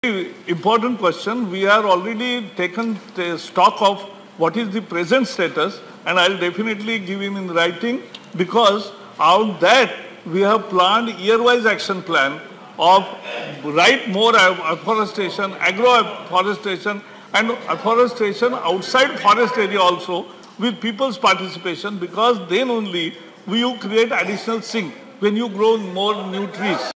Important question. We are already taken stock of what is the present status, and I'll definitely give in writing, because out that we have planned year-wise action plan of more afforestation, agro-afforestation and afforestation outside forest area also, with people's participation, because then only will you create additional sink when you grow more new trees.